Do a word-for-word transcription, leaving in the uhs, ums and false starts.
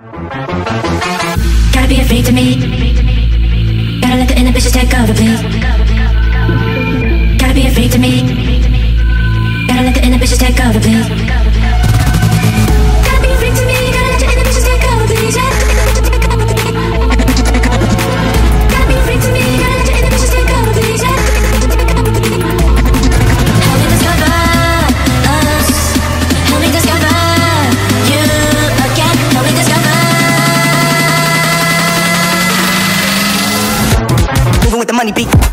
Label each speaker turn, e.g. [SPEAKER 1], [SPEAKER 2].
[SPEAKER 1] Gotta be a freak to me. Gotta let the inhibitions take over, please. Gotta be a freak to me. Gotta let the inhibitions take over, please. Gotta be a freak to me. Gotta let the inhibitions take over, please. Yeah. Gotta be a freak to me. Gotta let the inhibitions take over, please. Yeah. Help me discover us. Help me discover you again. Help me discover. Moving with the money beat.